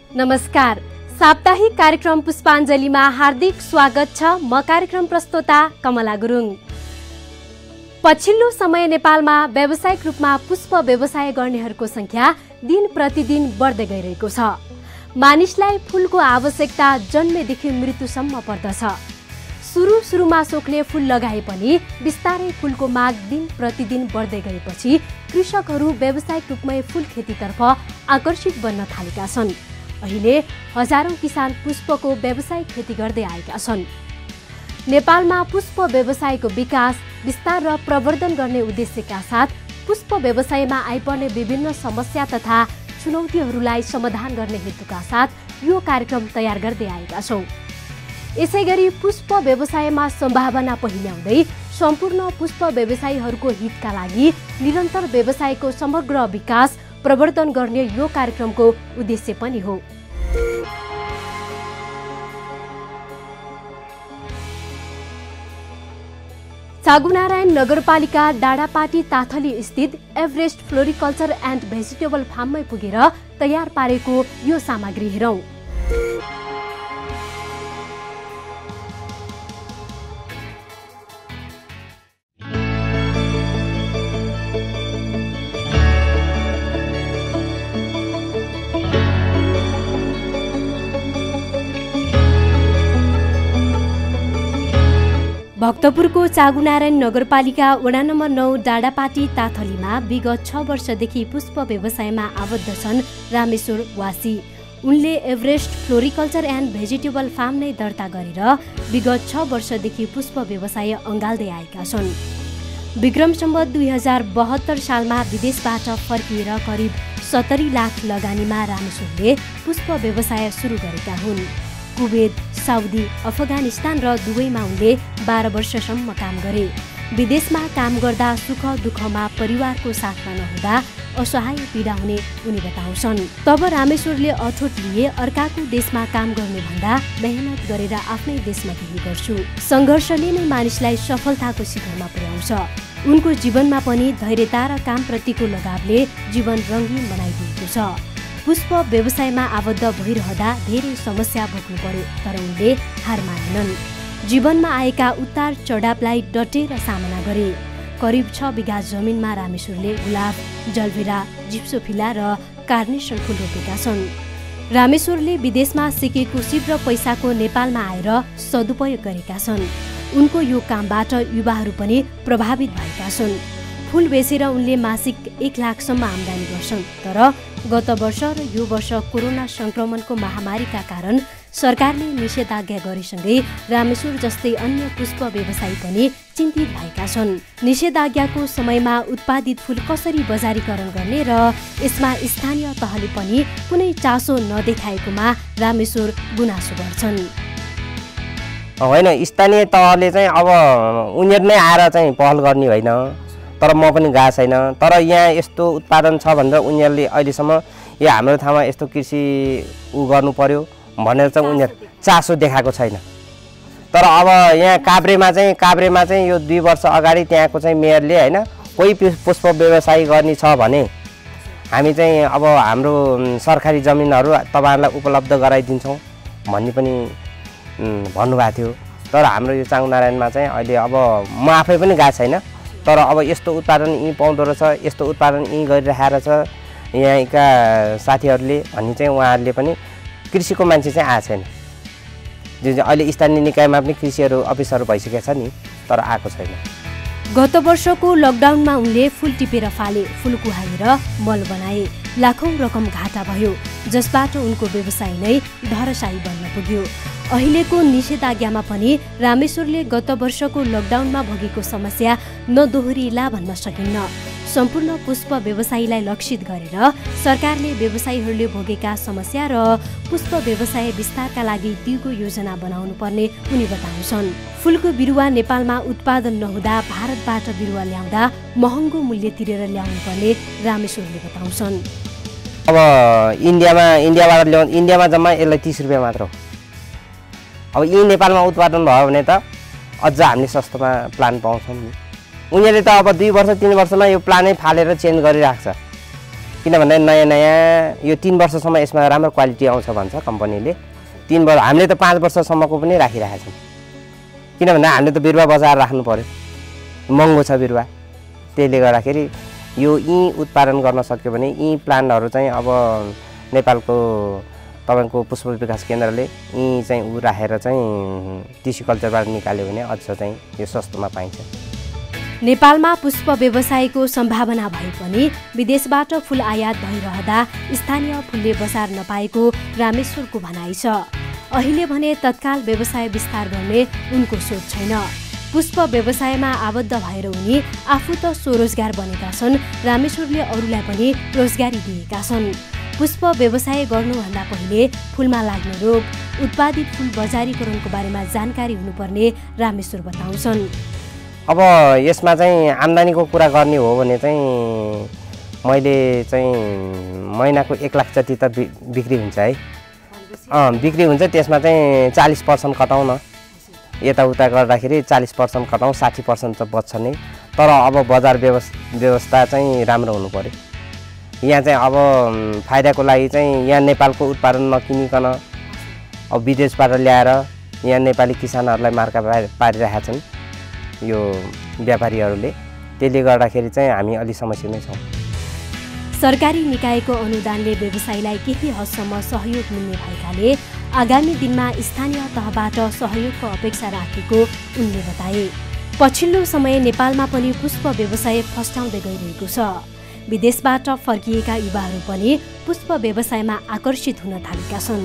नमस्कार, साप्ताहिक कार्यक्रम पुष्पाञ्जलीमा हार्दिक स्वागत छ। म कार्यक्रम प्रस्तोता कमला गुरुङ। पछिल्लो समय नेपालमा व्यावसायिक रूपमा पुष्प व्यवसाय गर्नेहरूको संख्या दिन प्रतिदिन बढ्दै गइरहेको छ। मानिसलाई फूलको आवश्यकता जन्मेदेखि मृत्युसम्म पर्दछ। सुरुमा सोक्ने फूल लगाए पनि बिस्तारै फूलको माग दिन प्रतिदिन बढ्दै गएपछि कृषकहरू व्यावसायिक रूपमै फूल खेतीतर्फ आकर्षित बन्न थालेका छन्। अहिले हजारौं किसान पुष्पको व्यावसायिक खेती गर्दै आएका छन्। नेपालमा पुष्प व्यवसायको विकास, विस्तार र प्रवर्धन गर्ने उद्देश्यका साथ पुष्प व्यवसायमा आइपर्ने विभिन्न समस्या तथा चुनौतीहरूलाई समाधान गर्ने हेतुका साथ यो कार्यक्रम तयार गर्दै आएका छौं। यसैगरी पुष्प व्यवसायमा सम्भावना पहिल्याउँदै सम्पूर्ण पुष्प व्यवसायीहरूको हितका लागि निरन्तर व्यवसायको समग्र विकास प्रवर्धन गर्ने यो कार्यक्रमको उद्देश्य पनि हो। चागुनारायण नगरपालिका डाँडापाटी ताथली स्थित एभरेस्ट फ्लोरिकल्चर एन्ड भेजिटेबल फार्ममै पुगेर तयार पारेको यो सामग्री हेरौं। भक्तपुरको चागुनारायण नगरपालिका वडा नम्बर 9 डाँडापाटी ताथलीमा विगत 6 वर्षदेखि पुष्प व्यवसायमा आबद्ध छन् रामेश्वर वासी। उनले Everest floriculture and vegetable farm नै दर्ता गरेर विगत 6 वर्षदेखि पुष्प व्यवसाय अँगाल्दै आएका छन्। विक्रम सम्वत 2072 सालमा विदेशबाट फर्किएर करिब 70 लाख लगानीमा रामेश्वरले पुष्प व्यवसाय सुरु गरेका हुन्। कुवेत, साउदी, अफगानिस्तान र दुबईमा उनले 12 वर्षसम्म काम गरे। विदेशमा काम गर्दा सुख दुःखमा परिवारको साथमा नहुँदा असहाय पीडा हुने उनी बताउँछन्। तब रामेश्वरले अठोट लिए अर्काको देशमा काम गर्नुभन्दा मेहनत गरेर आफ्नै देशमा केही गर्छु। सङ्घर्षले नै मानिसलाई सफलताको शिखरमा पुर्याउँछ। उनको जीवनमा पनि धैर्यता र कामप्रतिको लगावले जीवन रङ्गीन बनाइदिएको छ। पुष्प व्यवसायमा आबद्ध भइरहँदा धेरै समस्या भोग्नु पर्यो, तर उनले हार मानेनन्। जीवनमा आएका उतार चढावलाई डटेर सामना गरे। करिब 6 बिघा जमिनमा रामेश्वरले गुलाब, जलभेरा, जिप्सोफिला र कार्नेसन फुल रोपेका छन्। रामेश्वरले विदेशमा सिकेको शीघ्र पैसाको नेपालमा आएर सदुपयोग गरेका छन्। उनको यो कामबाट युवाहरू पनि प्रभावित भएका छन्। फूल बेचेर उनले मासिक 1 लाखसम्म आम्दानी गर्छन्। तर गत वर्ष र यो वर्ष कोरोना संक्रमणको महामारीका कारण सरकारले निषेधाज्ञा गरेसँगै रामेश्वर जस्तै अन्य पुष्प व्यवसायी पनि चिन्तित भएका छन्। निषेधाज्ञाको समयमा उत्पादित फूल कसरी बजारीकरण गर्ने र यसमा स्थानीय तहले पनि कुनै चासो नदेखाएकोमा रामेश्वर गुनासो गर्छन्। होइन, स्थानीय तहले चाहिँ अब उनीहरू नै आएर चाहिँ पहल गर्ने होइन, तर म पनि गएको छैन। तर यहाँ यस्तो उत्पादन छ भनेर उनीहरूले अहिलेसम्म यो हाम्रो ठाउँमा यस्तो कृषि गर्नु पर्यो भनेर चाहिँ उनीहरू चासो देखाएको छैन। तर अब यहाँ काभ्रेमा चाहिँ यो 2 वर्ष अगाडि त्यहाँको चाहिँ मेयरले होइन कोही पुष्प व्यवसाय गर्ने छ भने हामी चाहिँ अब हाम्रो सरकारी जमिनहरू तपाईँहरूलाई उपलब्ध गराइदिन्छौँ भन्ने पनि भन्नुभएको थियो। तर हाम्रो यो चागुनारायणमा चाहिँ अहिले अब म आफै पनि गएको छैन, तर अब यस्तो उत्पादन यहीँ पाउँदो रहेछ, यस्तो उत्पादन यहीँ गरिरहेको छ यहाँका साथीहरूले भन्ने चाहिँ उहाँहरूले पनि कृषिको मान्छे चाहिँ आएको छैन। जुन अहिले स्थानीय निकायमा पनि कृषिहरू अफिसहरू भइसकेको छ नि, तर आएको छैन। गत वर्षको लकडाउनमा उनले फूल टिपेर फाले, फूल कुहाएर मल बनाए। लाखौं रकम घाटा भयो, जसबाट उनको व्यवसाय नै धरसाई बन्न पुग्यो। अहिलेको निषेधाज्ञामा पनि रामेश्वरले गत वर्षको लकडाउनमा भोगेको समस्या नदोहोरिएला भन्न सकिन्न। सम्पूर्ण पुष्प व्यवसायीलाई लक्षित गरेर सरकारले व्यवसायीहरूले भोगेका समस्या र पुष्प व्यवसाय विस्तारका लागि दिगो योजना बनाउनु पर्ने उनी बताउँछन्। फूलको बिरुवा नेपालमा उत्पादन नहुँदा भारतबाट बिरुवा ल्याउँदा महँगो मूल्य तिरेर ल्याउनु पर्ने रामेश्वरले बताउँछन्। अब इन्डियामा जम्मा यसलाई 30 रुपियाँ मात्र हो। अब यही नेपालमा उत्पादन भयो भने त अझ हामीले सस्तोमा प्लान पाउँछौँ नि। उनीहरूले त अब 2 वर्ष 3 वर्षमा यो प्लानै फालेर चेन्ज गरिराख्छ। किनभने नयाँ नयाँ यो 3 वर्षसम्म यसमा राम्रो क्वालिटी आउँछ भन्छ कम्पनीले। 3 वर्ष हामीले त 5 वर्षसम्मको पनि राखिरहेका छौँ, किनभने हामीले त बिरुवा बजाएर राख्नु पर्यो, महँगो छ बिरुवा। त्यसले गर्दाखेरि यो यहीँ उत्पादन गर्न सक्यो भने यी प्लान्टहरू चाहिँ अब नेपालको तपाईँको पुष्प विकास केन्द्रले यहीँ चाहिँ राखेर चाहिँ टिस्यु कल्चरबाट निकाल्यो भने अझ चाहिँ यो सस्तोमा पाइन्छ। नेपालमा पुष्प व्यवसायको सम्भावना भए पनि विदेशबाट फूल आयात भइरहँदा स्थानीय फूलले बजार नपाएको रामेश्वरको भनाइ छ। अहिले भने तत्काल व्यवसाय विस्तार गर्ने उनको सोच छैन। पुष्प व्यवसायमा आबद्ध भएर उनी आफू त स्वरोजगार बनेका छन्, रामेश्वरले अरूलाई पनि रोजगारी दिएका छन्। पुष्प व्यवसाय गर्नुभन्दा पहिले फूलमा लाग्ने रोग, उत्पादित फूल बजारीकरणको बारेमा जानकारी हुनुपर्ने रामेश्वर बताउँछन्। अब यसमा चाहिँ आम्दानीको कुरा गर्ने हो भने चाहिँ मैले चाहिँ महिनाको 1 लाख जति त बिक्री हुन्छ है। बिक्री हुन्छ, त्यसमा चाहिँ 40% कटाउँ न, यताउता गर्दाखेरि 40% कटाउँ, 60% त बच्छ नै। तर अब बजार व्यवस्था चाहिँ राम्रो हुनु पर्यो। यहाँ चाहिँ अब फाइदाको लागि चाहिँ यहाँ नेपालको उत्पादन नकिनिकन अब विदेशबाट ल्याएर यहाँ नेपाली किसानहरूलाई मार्का पारिरहेका छन् यो व्यापारीहरूले। त्यसले गर्दाखेरि चाहिँ हामी अलि समस्यामै छौँ। सरकारी निकायको अनुदानले व्यवसायलाई केही हदसम्म सहयोग मिल्ने भएकाले आगामी दिनमा स्थानीय तहबाट सहयोगको अपेक्षा राखेको उनले बताए। पछिल्लो समय नेपालमा पनि पुष्प व्यवसाय फस्टाउँदै गइरहेको छ। विदेशबाट फर्किएका युवाहरू पनि पुष्प व्यवसायमा आकर्षित हुन थालेका छन्।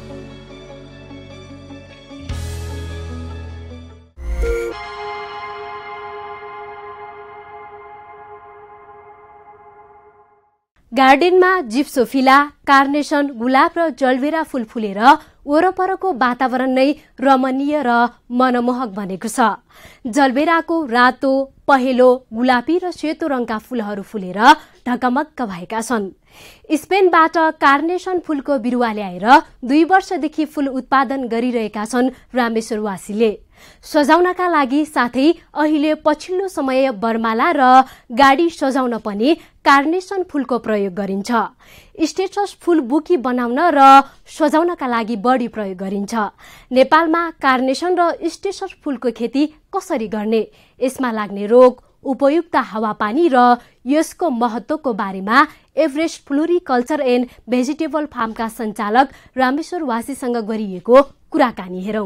गार्डनमा जिप्सोफिला, कार्नेसन, गुलाब र जलबेरा फूल फुलेर वरपरको वातावरण नै रमणीय र मनमोहक बनेको छ। जलबेराको रातो, पहेँलो, गुलाबी र सेतो रङका फूलहरू फुलेर ढकमक्क भएका छन्। स्पेनबाट कार्नेसन फूलको बिरुवा ल्याएर 2 वर्षदेखि फूल उत्पादन गरिरहेका छन् रामेश्वरवासीले। सजाउनका लागि साथै अहिले पछिल्लो समय बरमाला र गाडी सजाउन पनि कार्नेसन फूलको प्रयोग गरिन्छ। स्टेटस फूल बुकी बनाउन र सजाउनका लागि बढी प्रयोग गरिन्छ। नेपालमा कार्नेसन र स्टेटस फूलको खेती कसरी गर्ने, यसमा लाग्ने रोग, उपयुक्त हावापानी र यसको महत्त्वको बारेमा एभरेस्ट फ्लोरिकल्चर एन्ड भेजिटेबल फार्मका सञ्चालक रामेश्वरवासीसँग गरिएको कुराकानी हेरौं।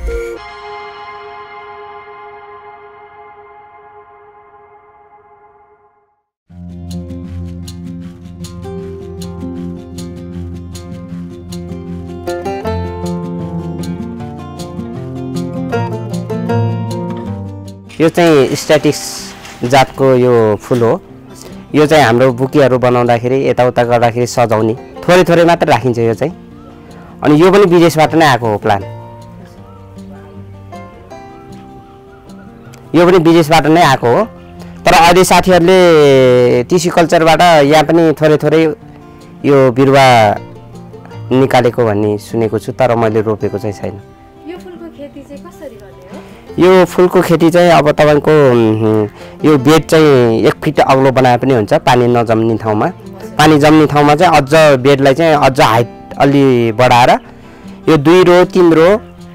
यो चाहिँ स्ट्याटिक्स जातको यो फुल हो। यो चाहिँ हाम्रो बुकीहरू बनाउँदाखेरि यताउता गर्दाखेरि सजाउने थोरै थोरै मात्र राखिन्छ यो चाहिँ। अनि यो पनि विदेशबाट नै आएको हो प्लान्ट। यो पनि विदेशबाट नै आएको हो। तर अहिले साथीहरूले टिस्यु कल्चरबाट यहाँ पनि थोरै थोरै यो बिरुवा निकालेको भन्ने सुनेको छु, तर मैले रोपेको चाहिँ छैन। यो फुलको खेती चाहिँ कसरी गर्ने हो? यो फुलको खेती चाहिँ अब तपाईको यो बेड चाहिँ 1 फिट अग्लो बनाए पनि हुन्छ, पानी नजम्ने ठाउँमा। पानी जम्ने ठाउँमा चाहिँ अझ बेडलाई चाहिँ अझ हाइट अलि बढाएर यो 2 रो 3 रो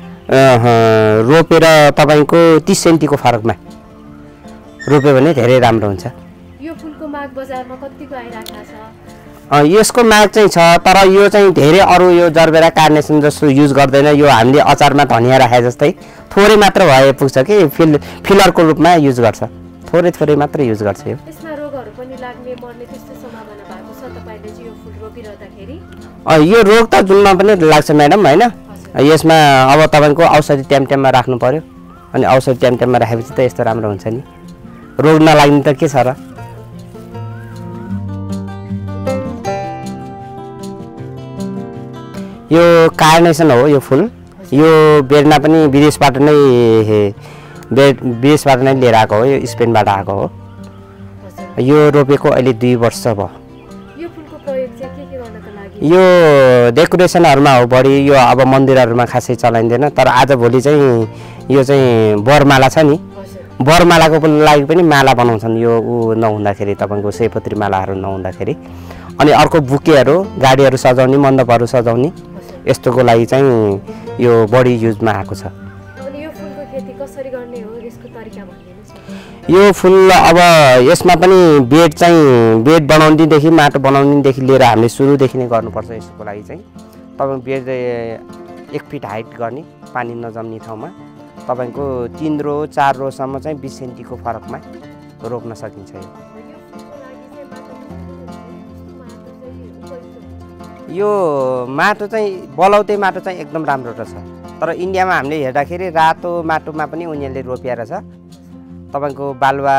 रोपेर तपाईको 30 सेन्टीको फरकमा रोप्यो भने धेरै राम्रो हुन्छ। यो फुलको माग बजारमा कतिको आइराखेको छ? यसको माग चाहिँ छ, तर यो चाहिँ धेरै अरू यो जरबेरा कार्नेसन जस्तो युज गर्दैन। यो हामीले अचारमा धनिया राखे जस्तै थोरै मात्र भए पुग्छ कि फिलरको रूपमा युज गर्छ, थोरै थोरै मात्र युज गर्छ। यो यसमा रोगहरू पनि लाग्ने मर्ने त्यस्तो सम्भावना भएको छ तपाईले चाहिँ यो फुल रोपिरहँदाखेरि? यो रोग त जुनमा पनि लाग्छ म्याडम हैन। यसमा अब तपाईको औषधि टाइममा राख्नु पर्यो, अनि औषधि टाइममा राखेपछि त यस्तो राम्रो हुन्छ नि। रोग नलाग्ने त के छ र। यो कार्नेसन हो यो फुल। यो बेडमा पनि विदेशबाट नै लिएर आएको हो, यो स्पेनबाट आएको हो। यो रोपेको अहिले 2 वर्ष भयो। यो फुलको प्रयोग चाहिँ के गर्नको लागि? यो डेकोरेसनहरुमा हो बढी। यो अब मन्दिरहरुमा खासै चलाइँदैन, तर आजभोलि चाहिँ यो चाहिँ बरमाला छ नि, बरमालाको लागि पनि माला बनाउँछन्। यो नहुँदाखेरि तपाईको सयपत्री मालाहरू नहुँदाखेरि अनि अर्को बुकेहरू गाडीहरू सजाउने मण्डपहरू सजाउने यस्तोको लागि चाहिँ यो बढी युजमा आएको छ। अनि यो फुलको खेती कसरी गर्ने हो यसको तरिका भनिदिनुहोस्। यो फुल अब यसमा पनि बेड बनाउनेदेखि माटो बनाउनेदेखि लिएर हामीले सुरुदेखि नै गर्नुपर्छ। यसको लागि चाहिँ तपाईँ बेड 1 फिट हाइट गर्ने पानी नजम्ने ठाउँमा तपाईँको 3 रो 4 रोसम्म चाहिँ 20 सेन्टीको फरकमा रोप्न सकिन्छ। यो माटो चाहिँ बलौटे माटो चाहिँ एकदम राम्रो रहेछ। तर इन्डियामा हामीले हेर्दाखेरि रातो माटोमा पनि उनीहरूले रोपिएर छ। तपाईँको बालुवा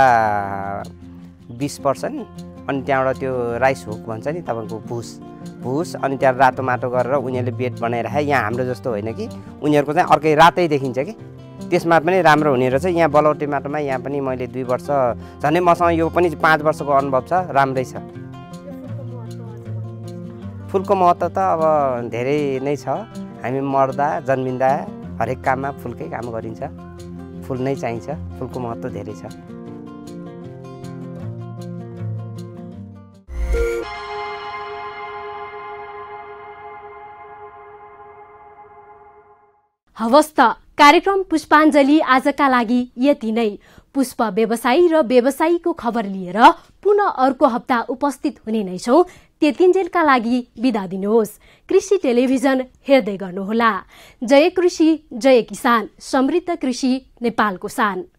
20% अनि त्यहाँबाट त्यो राइस हुक भन्छ नि तपाईँको भुस अनि त्यहाँ रातो माटो गरेर उनीहरूले बेड बनाइराखे। यहाँ हाम्रो जस्तो होइन कि उनीहरूको चाहिँ अर्कै रातै देखिन्छ कि त्यसमा पनि राम्रो हुने रहेछ। यहाँ बलौटे माटोमा यहाँ पनि मैले 2 वर्ष झन् मसँग यो पनि 5 वर्षको अनुभव छ, राम्रै छ। फुलको महत्त्व त अब धेरै नै छ। हामी मर्दा जन्मिँदा हरेक काममा फुलकै काम गरिन्छ। फुल नै चाहिन्छ, फुलको महत्त्व धेरै छ। हवस् त कार्यक्रम पुष्पाञ्जली आजका लागि यति नै। पुष्प व्यवसायी र व्यवसायीको खबर लिएर पुनः अर्को हप्ता उपस्थित हुने नै छौं। त्यतिन्जेलका लागि बिदा दिनुहोस्। कृषि टेलिभिजन हेर्दै गर्नुहोला। जय कृषि, जय किसान, समृद्ध कृषि नेपालको शान।